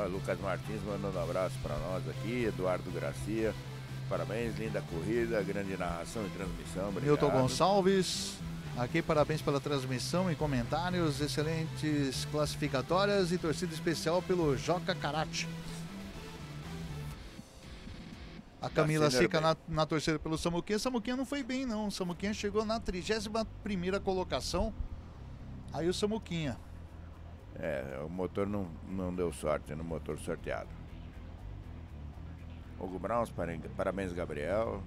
Lucas Martins mandando um abraço para nós aqui, Eduardo Gracia, parabéns, linda corrida, grande narração e transmissão, obrigado. Milton Gonçalves, aqui parabéns pela transmissão e comentários, excelentes classificatórias e torcida especial pelo Joca Karate. A Camila fica na torcida pelo Samuquinha. Samuquinha não foi bem não, Samuquinha chegou na 31ª colocação, aí o Samuquinha. O motor não deu sorte no motor sorteado. Hugo Browns, parabéns, Gabriel.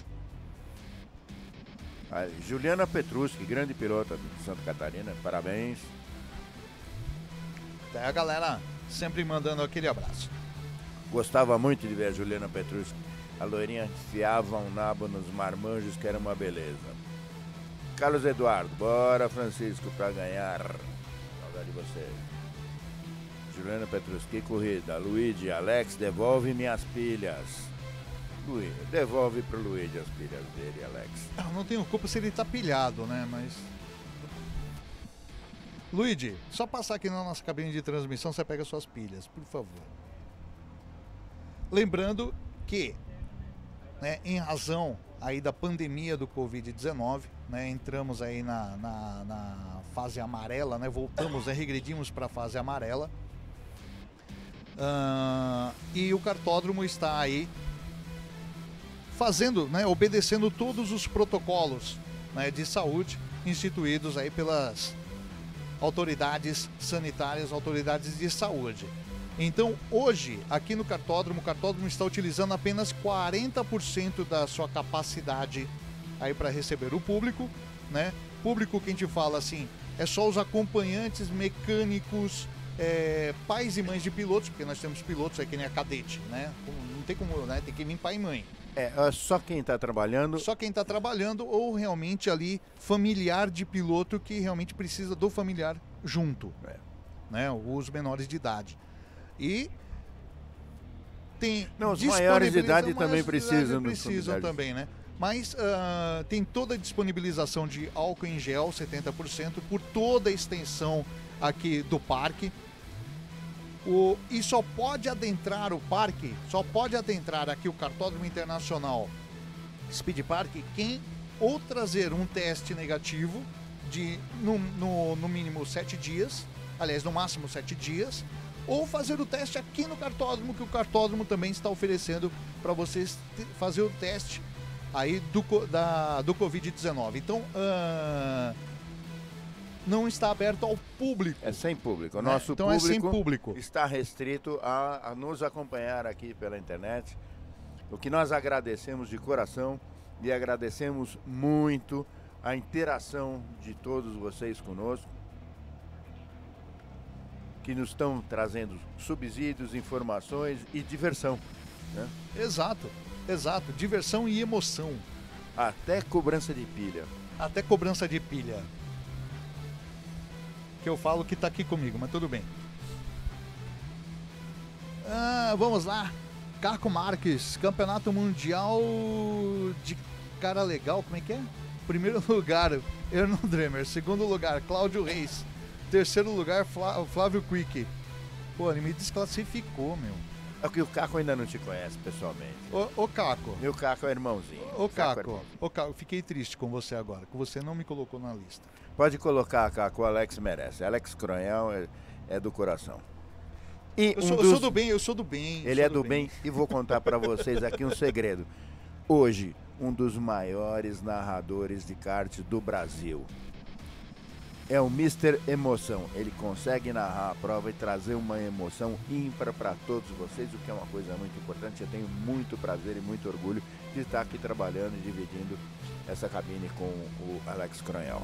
Juliana Petrucci, grande pilota de Santa Catarina, parabéns. A galera sempre mandando aquele abraço. Gostava muito de ver a Juliana Petrucci. A loirinha enfiava um nabo nos marmanjos, que era uma beleza. Carlos Eduardo, bora Francisco pra ganhar. Saudade de você. Juliana Petrucci, que corrida. Luigi, Alex, devolve minhas pilhas. Luigi, devolve pro Luigi as pilhas dele, Alex. Eu não tenho culpa se ele tá pilhado, né? Mas... Luigi, só passar aqui na nossa cabine de transmissão, você pega suas pilhas, por favor. Lembrando que, né, em razão aí da pandemia do Covid-19, né, entramos aí na fase amarela, né, voltamos, regredimos para a fase amarela. E o cartódromo está aí fazendo, né, obedecendo todos os protocolos, né, de saúde instituídos aí pelas autoridades sanitárias, autoridades de saúde. Então, hoje, aqui no cartódromo, o cartódromo está utilizando apenas 40% da sua capacidade aí para receber o público, né? Público que a gente fala assim, é só os acompanhantes mecânicos, pais e mães de pilotos, porque nós temos pilotos aí que nem a cadete, né? Não tem como, né? Tem que vir pai e mãe. Só quem está trabalhando. Só quem está trabalhando ou realmente ali familiar de piloto que realmente precisa do familiar junto, né? Os menores de idade. E tem... Não, os maiores de idade também precisam. Precisam também, né? Mas tem toda a disponibilização de álcool em gel, 70%, por toda a extensão aqui do parque. E só pode adentrar o parque, só pode adentrar aqui o Cartódromo Internacional Speed Park quem ou trazer um teste negativo de no mínimo 7 dias, aliás, no máximo 7 dias, ou fazer o teste aqui no cartódromo, que o cartódromo também está oferecendo para vocês fazer o teste aí do Covid-19. Então, não está aberto ao público. É sem público. O nosso então público, é sem público. Está restrito a nos acompanhar aqui pela internet. O que nós agradecemos de coração e agradecemos muito a interação de todos vocês conosco, que nos estão trazendo subsídios, informações e diversão, né? Exato. Diversão e emoção. Até cobrança de pilha. Até cobrança de pilha. Que eu falo que tá aqui comigo, mas tudo bem. Vamos lá. Caco Marques, Campeonato Mundial de Cara Legal, como é que é? Primeiro lugar, Erno Dremer. Segundo lugar, Cláudio Reis. Terceiro lugar, Flávio Quick. Pô, ele me desclassificou, meu. É que o Caco ainda não te conhece pessoalmente. Ô Caco. Meu Caco é irmãozinho. Ô Caco, fiquei triste com você agora, que você não me colocou na lista. Pode colocar, Caco, o Alex merece. Alex Cronhal é do coração. E eu sou do bem. Ele é do bem e vou contar para vocês aqui um segredo. Hoje, um dos maiores narradores de kart do Brasil é o Mr. Emoção. Ele consegue narrar a prova e trazer uma emoção ímpar para todos vocês, o que é uma coisa muito importante. Eu tenho muito prazer e muito orgulho de estar aqui trabalhando e dividindo essa cabine com o Alex Cronhal.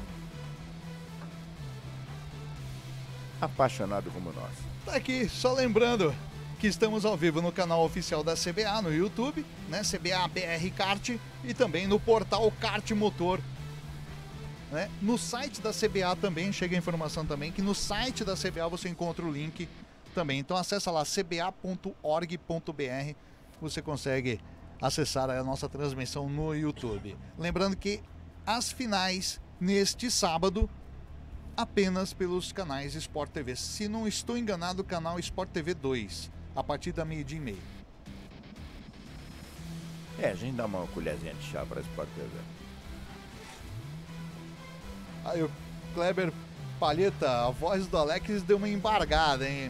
Apaixonado como nós. Tá aqui, só lembrando que estamos ao vivo no canal oficial da CBA no YouTube, né? CBA BR Kart, e também no portal Kart Motor, né? No site da CBA também chega a informação também que no site da CBA você encontra o link também. Então acessa lá cba.org.br, você consegue acessar a nossa transmissão no YouTube. Lembrando que as finais neste sábado apenas pelos canais Sport TV. Se não estou enganado, o canal Sport TV 2, a partir da 12h30. A gente dá uma colherzinha de chá para Sport TV. Aí o Kleber Palheta, a voz do Alex deu uma embargada, hein?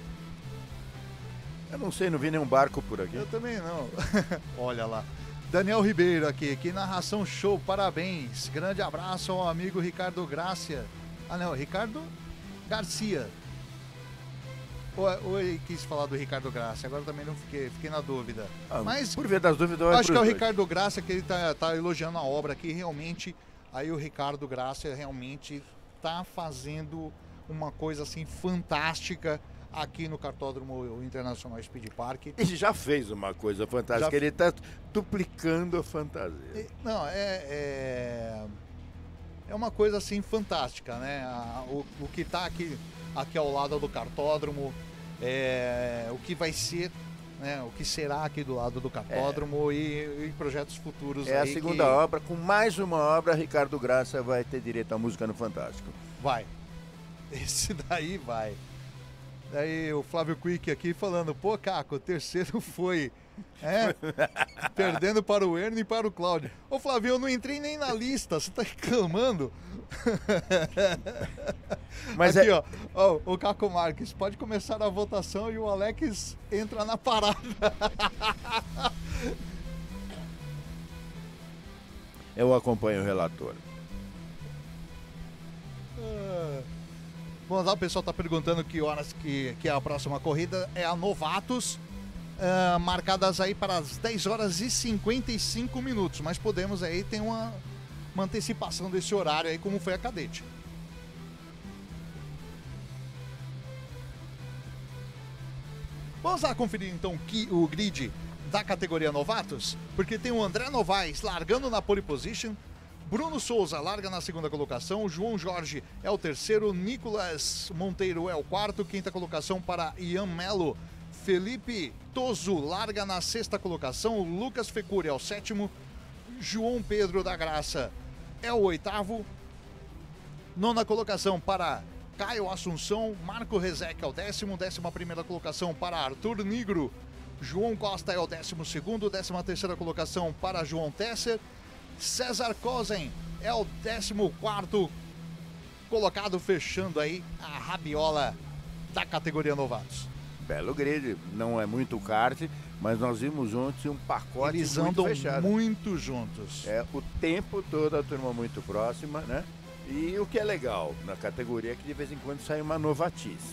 Eu não sei, não vi nenhum barco por aqui. Eu também não. Olha lá. Daniel Ribeiro aqui, que narração show, parabéns. Grande abraço ao amigo Ricardo Gracia. Ah não, Ricardo Garcia. Ou ele quis falar do Ricardo Gracia, agora também não fiquei na dúvida. Mas por via das dúvidas, eu acho que é o Ricardo Gracia que ele tá elogiando a obra aqui, realmente. Aí o Ricardo Gracia realmente tá fazendo uma coisa assim fantástica aqui no Cartódromo Internacional Speed Park. Ele já fez uma coisa fantástica, ele está duplicando a fantasia. Não, é uma coisa assim fantástica, né? O que está aqui ao lado do cartódromo, o que vai ser, né? O que será aqui do lado do cartódromo e projetos futuros. É aí a segunda obra, com mais uma obra, Ricardo Graça vai ter direito à música no Fantástico. Vai. Esse daí vai. Daí o Flávio Quick aqui falando, pô, Caco, o terceiro foi, perdendo para o Ernie e para o Cláudio. Ô Flávio, eu não entrei nem na lista, você tá reclamando? Mas aqui, ó, o Caco Marques, pode começar a votação e o Alex entra na parada. Eu acompanho o relator. Vamos lá, o pessoal está perguntando que horas que é a próxima corrida. É a Novatos, marcadas aí para as 10 horas e 55 minutos. Mas podemos aí ter uma antecipação desse horário aí, como foi a Cadete. Vamos lá conferir então o grid da categoria Novatos, porque tem o André Novaes largando na pole position, Bruno Souza larga na segunda colocação, João Jorge é o terceiro, Nicolas Monteiro é o quarto, quinta colocação para Ian Melo, Felipe Toso larga na sexta colocação, Lucas Fecuri é o sétimo, João Pedro da Graça é o oitavo, nona colocação para Caio Assunção, Marco Rezec é o décimo, 11ª colocação para Arthur Nigro, João Costa é o 12º, 13ª colocação para João Tesser, César Kozen é o 14º colocado, fechando aí a rabiola da categoria Novatos. Belo grid, não é muito kart, mas nós vimos ontem um pacote Eles muito andam fechado. muito juntos. O tempo todo a turma muito próxima, né? E o que é legal na categoria é que de vez em quando sai uma novatice,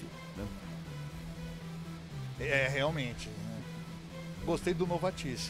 né? Realmente. Né? Gostei do novatice.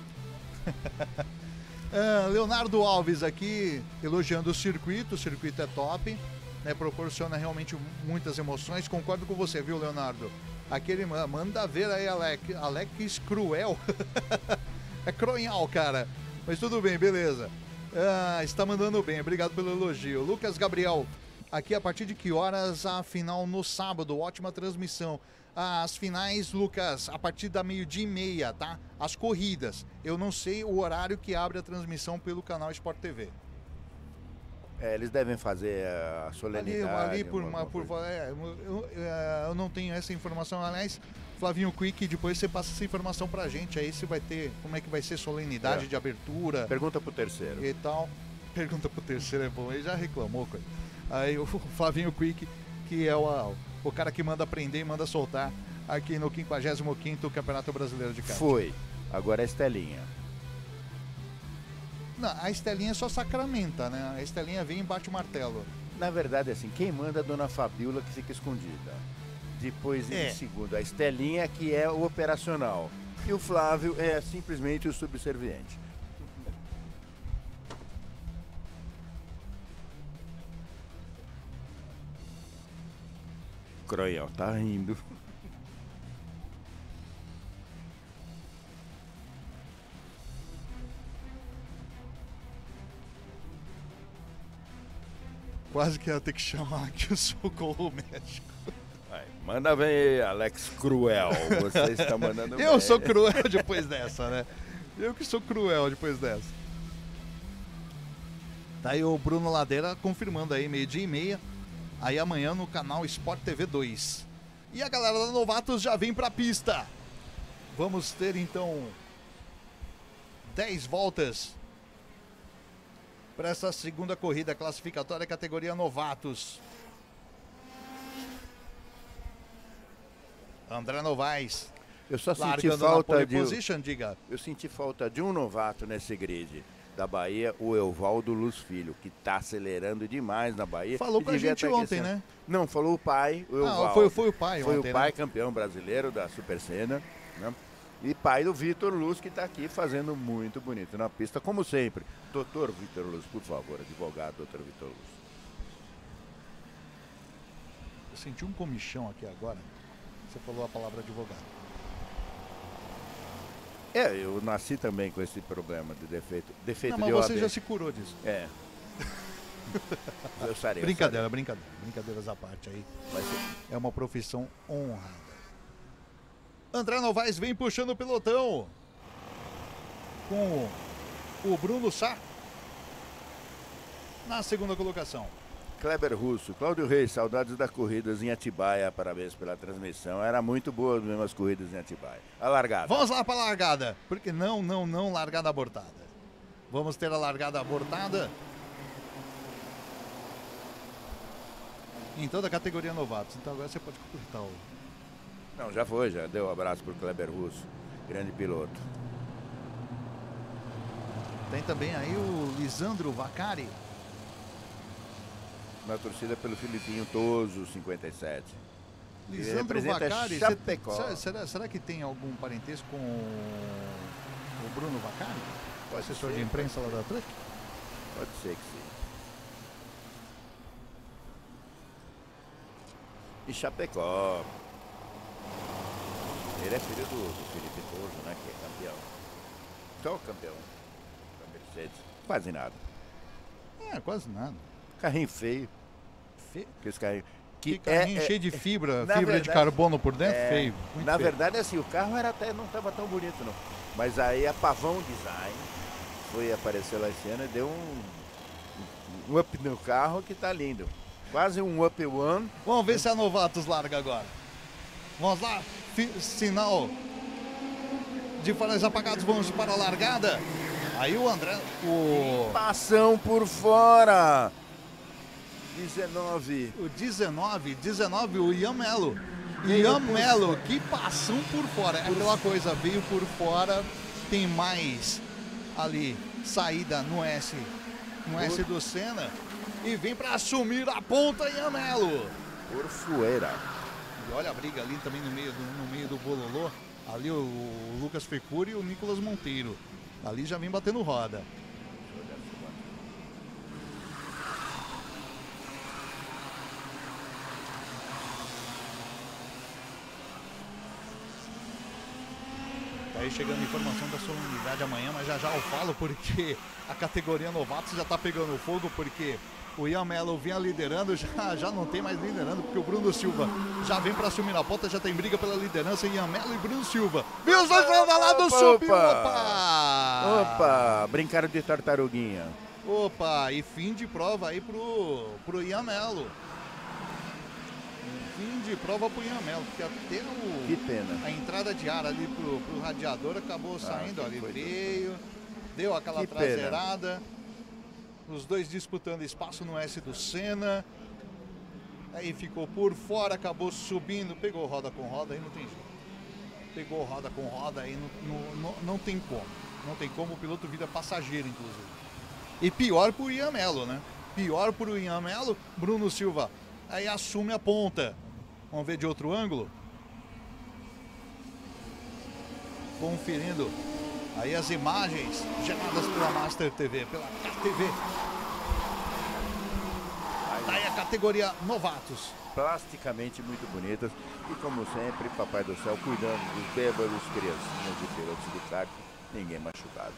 Leonardo Alves aqui elogiando o circuito é top, né, proporciona realmente muitas emoções, concordo com você, viu, Leonardo? Aquele manda ver aí, Alex Cruel, é cronhal, cara, mas tudo bem, beleza, está mandando bem, obrigado pelo elogio. Lucas Gabriel, aqui a partir de que horas a final no sábado? Ótima transmissão. As finais, Lucas, a partir da 12h30, tá? As corridas. Eu não sei o horário que abre a transmissão pelo canal Sport TV. Eles devem fazer a solenidade. Eu não tenho essa informação. Aliás, Flavinho Quick, depois você passa essa informação pra gente aí, se vai ter, como é que vai ser solenidade de abertura. Pergunta pro terceiro. E tal. Pergunta pro terceiro é bom, ele já reclamou, coisa. Aí o Flavinho Quick, que é o cara que manda prender e manda soltar aqui no 55º Campeonato Brasileiro de Kart. Foi. Agora é a Estelinha. Não, a Estelinha só sacramenta, né? A Estelinha vem e bate o martelo. Na verdade, assim, quem manda é a Dona Fabiola, que fica escondida. Depois, em segundo, a Estelinha, que é o operacional. E o Flávio é simplesmente o subserviente. Croiel tá rindo. Quase que ia ter que chamar aqui o socorro médico. Manda ver, Alex Cruel. Você está mandando Eu sou cruel depois dessa, né? Eu que sou cruel depois dessa. Tá aí o Bruno Ladeira confirmando aí, 12h30. aí amanhã no canal Sport TV 2. E a galera da Novatos já vem pra pista. Vamos ter então 10 voltas para essa segunda corrida classificatória categoria Novatos. André Novaes. Eu só senti largando na falta pole de. position, diga. Eu senti falta de um novato nesse grid da Bahia, o Evaldo Luz Filho, que tá acelerando demais na Bahia. Falou com a gente ontem, né? Não, falou o pai, o Evaldo. Foi o pai Foi ontem, o pai, né? campeão brasileiro da Super Sena, né? E pai do Vitor Luz, que está aqui fazendo muito bonito na pista, como sempre. Doutor Vitor Luz, por favor, advogado, doutor Vitor Luz. Eu senti um comichão aqui agora. Você falou a palavra advogado. Eu nasci também com esse problema de defeito Não, de mas OAB. você já se curou disso. É. Eu sarei. Brincadeira. Brincadeiras à parte aí. É uma profissão honrada. André Novaes vem puxando o pelotão. Com o Bruno Sá na segunda colocação. Kleber Russo, Cláudio Reis, saudades das corridas em Atibaia, parabéns pela transmissão. Era muito boa as mesmas corridas em Atibaia. A largada. Vamos lá para a largada, porque não, largada abortada. Vamos ter a largada abortada em toda a categoria novatos. Então agora você pode completar o... Não, já foi, já deu um abraço pro Kleber Russo, grande piloto. Tem também aí o Lisandro Vacari. Na torcida pelo Filipinho Toso, 57. Lisandro Vacari, Chapecó. será que tem algum parentesco com o Bruno Vacari? O assessor ser, de imprensa lá da Truck? Pode ser que sim. E Chapecó. Ele é filho do Felipe Toso, né? Que é campeão. Só campeão da Mercedes. Quase nada. É, quase nada. Carrinho feio. Que esse carrinho... Que carrinho cheio de fibra verdade, de carbono por dentro, feio. Na verdade, assim, o carro era até, não estava tão bonito, não. Mas aí a Pavão Design foi aparecer lá esse ano e deu um up no carro que tá lindo. Quase um up one. Vamos ver se a Novatos larga agora. Vamos lá, sinal de faróis apagados, vamos para a largada. Aí o André... Passão por fora. 19. O 19, o Ian Melo. Ian Melo, que passam por fora. É aquela coisa, veio por fora, tem mais ali, saída no S do Senna. E vem para assumir a ponta Ian Melo. Por fueira. E olha a briga ali também no meio do bololô. Ali o Lucas Fecuri e o Nicolas Monteiro. Ali já vem batendo roda. Aí chegando informação da solenidade amanhã, mas já eu falo porque a categoria novatos já tá pegando fogo, porque o Ian Melo vinha liderando, já não tem mais liderando, porque o Bruno Silva já vem para assumir a ponta, já tem briga pela liderança, Ian Melo e Bruno Silva. Viu os dois lá do subiu, opa! Brincaram de tartaruguinha. Opa, e fim de prova aí pro Ian Melo. Fim de prova pro Ian Melo, porque até que pena. A entrada de ar ali pro radiador acabou saindo ali, veio, deu aquela que traseirada, pena. Os dois disputando espaço no S do Senna, aí ficou por fora, acabou subindo, pegou roda com roda, aí não tem jeito. Pegou roda com roda, aí não tem como. Não tem como, o piloto vira passageiro, inclusive. E pior pro Ian Melo, né? Pior pro Ian Melo, Bruno Silva aí assume a ponta. Vamos ver de outro ângulo. Conferindo aí as imagens geradas pela Master TV, pela KTV. Daí a categoria novatos. Plasticamente muito bonitas. E como sempre, Papai do Céu cuidando dos bêbados, criancinhas e pilotos de kart. Ninguém machucado.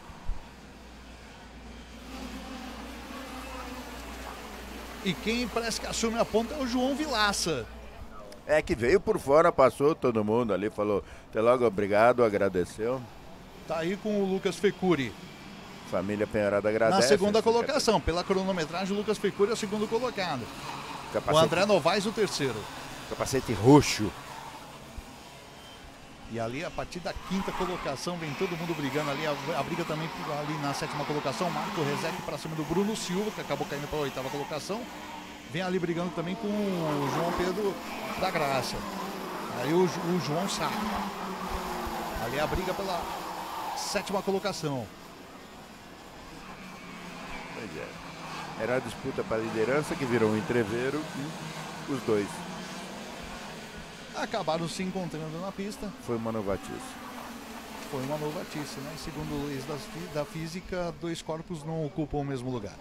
E quem parece que assume a ponta é o João Vilaça. É que veio por fora, passou todo mundo ali, falou até logo, obrigado, agradeceu. Tá aí com o Lucas Fecuri. Família Penharada agradece. Na segunda colocação, pela cronometragem, o Lucas Fecuri é o segundo colocado. O André Novaes o terceiro. Capacete roxo. E ali, a partir da quinta colocação, vem todo mundo brigando ali. A briga também ali na sétima colocação. Marco Rezec para cima do Bruno Silva, que acabou caindo para a oitava colocação. Vem ali brigando também com o João Pedro da Graça. Aí o João Saco. Ali a briga pela sétima colocação. Pois é. Era a disputa para a liderança que virou um entreveiro e os dois acabaram se encontrando na pista. Foi uma novatice. Foi uma novatice, né? Segundo leis da física, dois corpos não ocupam o mesmo lugar.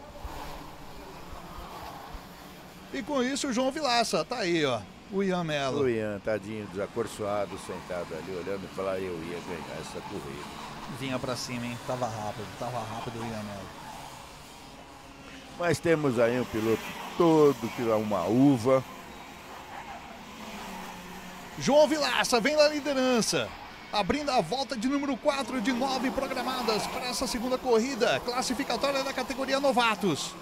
E com isso o João Vilaça, tá aí, ó. O Ian Melo. O Ian, tadinho, desacorçoado, sentado ali, olhando e falar, eu ia ganhar essa corrida. Vinha pra cima, hein? Tava rápido o Ian Melo. Mas temos aí um piloto todo que é uma uva. João Vilaça vem na liderança, abrindo a volta de número 4 de 9 programadas para essa segunda corrida classificatória da categoria Novatos.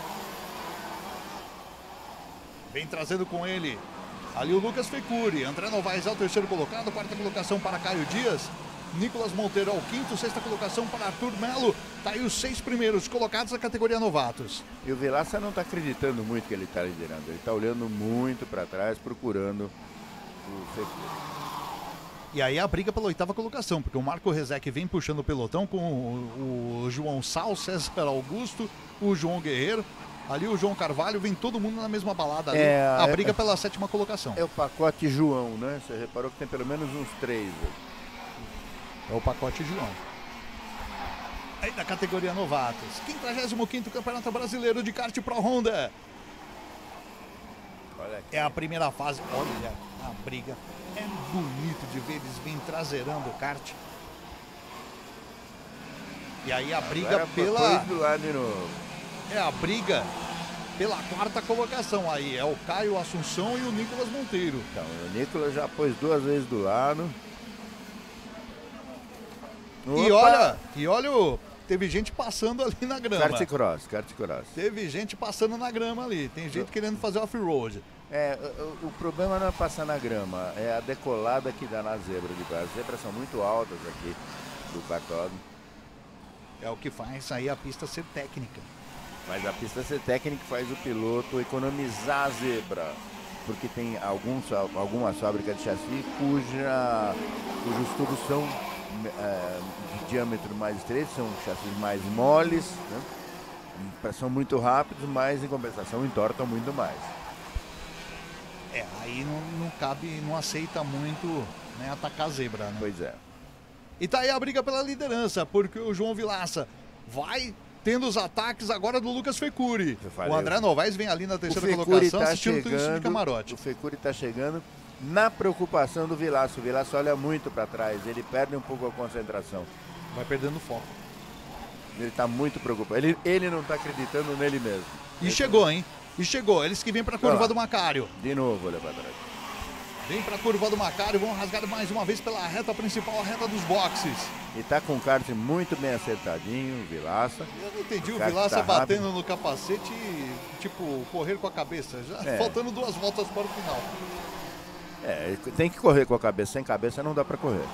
Vem trazendo com ele ali o Lucas Fecuri. André Novaes é o terceiro colocado, quarta colocação para Caio Dias. Nicolas Monteiro é o quinto, sexta colocação para Arthur Melo. Tá aí os 6 primeiros colocados da categoria Novatos. E o Vilaça não está acreditando muito que ele está liderando. Ele está olhando muito para trás, procurando o Fecuri. E aí a briga pela oitava colocação, porque o Marco Rezec vem puxando o pelotão com o João Sal, César Augusto, o João Guerreiro. Ali o João Carvalho, vem todo mundo na mesma balada ali. A briga pela sétima colocação. É o pacote João, né? Você reparou que tem pelo menos uns 3. É o pacote João. Aí da categoria Novatos. 55º Campeonato Brasileiro de Kart Pro Honda. Olha aqui. É a primeira fase. Olha a briga. É bonito de ver, eles vêm traseirando o kart. E aí a briga agora pela... do lado de novo. É a briga pela quarta colocação aí. É o Caio Assunção e o Nicolas Monteiro. Então, o Nicolas já pôs 2 vezes do lado. E olha, teve gente passando ali na grama. Kart cross. Teve gente passando na grama ali. Tem gente querendo fazer off-road. O problema não é passar na grama, é a decolada que dá na zebra. As zebras são muito altas aqui do cartódromo. É o que faz aí a pista ser técnica. Mas a pista ser técnica faz o piloto economizar a zebra. Porque tem algumas fábricas de chassi cujos tubos são de diâmetro mais estreito, são chassis mais moles, né? São muito rápidos, mas em compensação entortam muito mais. Aí não cabe, não aceita muito, né, atacar a zebra, né? Pois é. E tá aí a briga pela liderança, porque o João Vilaça vai tendo os ataques agora do Lucas Fecuri. O André Novaes vem ali na terceira colocação, assistindo tudo isso de camarote. O Fecuri tá chegando na preocupação do Vilaça. O Vilaça olha muito para trás, ele perde um pouco a concentração. Vai perdendo foco. Ele tá muito preocupado, ele não tá acreditando nele mesmo. E chegou, hein? E chegou, eles que vêm pra curva do Macário. De novo, olha pra trás. Vem pra curva do Macário, vão rasgar mais uma vez pela reta principal, a reta dos boxes. E tá com o kart muito bem acertadinho, o Vilaça. Eu não entendi, o Vilaça tá batendo no capacete e, tipo, correr com a cabeça. Já faltando 2 voltas para o final. Tem que correr com a cabeça, sem cabeça não dá pra correr.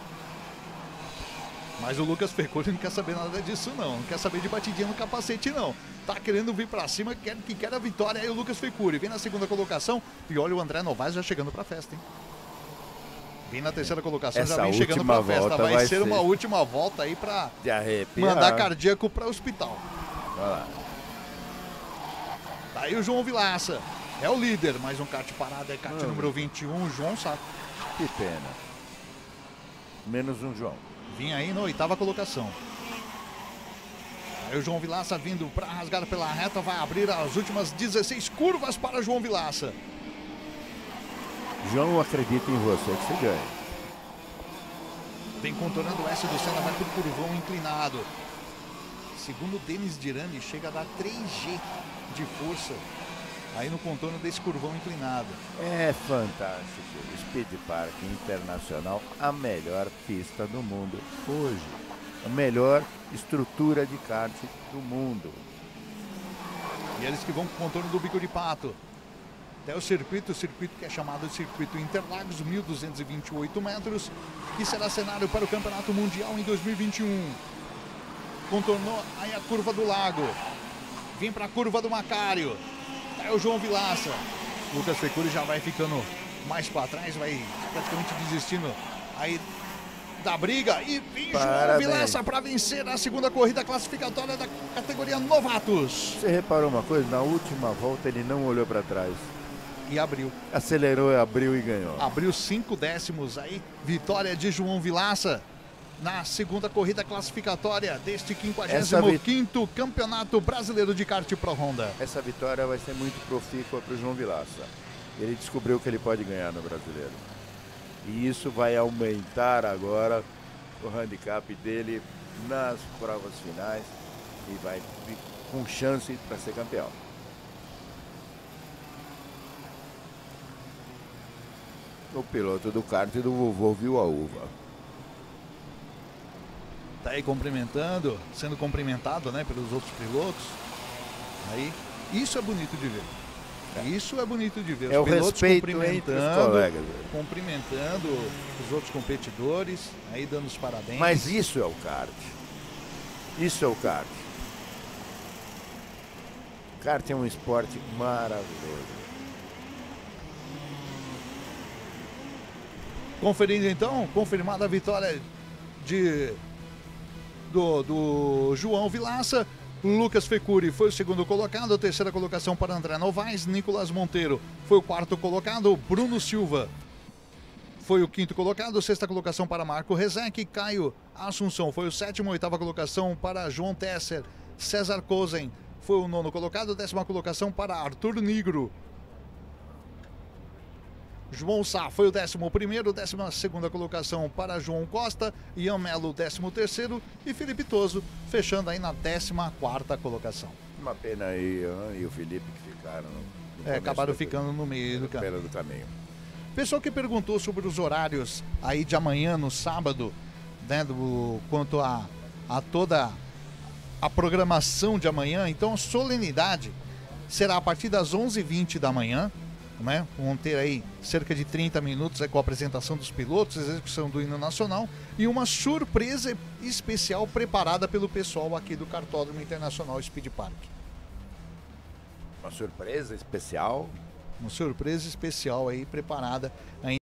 Mas o Lucas Fecuri não quer saber nada disso não quer saber de batidinha no capacete não. Tá querendo vir pra cima, que quer a vitória. Aí o Lucas Fecuri vem na segunda colocação e olha o André Novaes já chegando pra festa, hein? Vem na terceira colocação, já vem chegando pra festa. Vai ser uma última volta aí pra mandar cardíaco pra hospital. Vai lá. Tá aí o João Vilaça. É o líder, mais um kart parado, é kart número 21, João Saco. Que pena. Menos um João. Vinha aí na 8ª colocação. Aí o João Vilaça vindo para rasgar pela reta, vai abrir as últimas 16 curvas para João Vilaça. João, acredita em você que você ganha. Vem contornando o S do Senna, vai pro curvão inclinado. Segundo Denis Dirani, chega a dar 3G de força aí no contorno desse curvão inclinado. É fantástico. Speed Park Internacional, a melhor pista do mundo hoje. A melhor estrutura de kart do mundo. E eles que vão com o contorno do Bico de Pato. até o circuito que é chamado de Circuito Interlagos, 1.228 metros, que será cenário para o Campeonato Mundial em 2021. Contornou aí a curva do Lago, vem para a curva do Macário, tá aí o João Vilaça. Lucas Fecuri já vai ficando mais para trás, vai praticamente desistindo aí da briga, e vem João Vilaça para vencer a segunda corrida classificatória da categoria Novatos. Você reparou uma coisa? Na última volta ele não olhou para trás. E abriu. Acelerou, abriu e ganhou. Abriu 5 décimos aí. Vitória de João Vilaça na segunda corrida classificatória deste 55º Campeonato Brasileiro de Kart Pro Honda. Essa vitória vai ser muito profícua para o João Vilaça. Ele descobriu que ele pode ganhar no Brasileiro. E isso vai aumentar agora o handicap dele nas provas finais e vai com chance para ser campeão. O piloto do kart do vovô viu a uva. Tá aí cumprimentando, sendo cumprimentado, né, pelos outros pilotos. Aí, isso é bonito de ver. Isso é bonito de ver. É o respeito entre os colegas. Cumprimentando os outros competidores, aí dando os parabéns. Mas isso é o kart. Isso é o kart. O kart é um esporte maravilhoso. Conferindo então, confirmada a vitória do João Vilaça. Lucas Fecuri foi o segundo colocado, a terceira colocação para André Novaes. Nicolas Monteiro foi o quarto colocado, Bruno Silva foi o quinto colocado, sexta colocação para Marco Rezec. Caio Assunção foi o sétimo, oitava colocação para João Tesser. César Kozen foi o nono colocado, décima colocação para Arthur Nigro. João Sá foi o 11º, 12ª colocação para João Costa, Ian Melo 13º e Felipe Toso fechando aí na 14ª colocação. Uma pena aí, e o Felipe que ficaram acabaram ficando no meio do caminho. Pessoal que perguntou sobre os horários aí de amanhã, no sábado, né, quanto a toda a programação de amanhã. Então a solenidade será a partir das 11h20 da manhã. Né? Vão ter aí cerca de 30 minutos com a apresentação dos pilotos, execução do hino nacional e uma surpresa especial preparada pelo pessoal aqui do Kartódromo Internacional Speed Park. Uma surpresa especial? Uma surpresa especial aí preparada.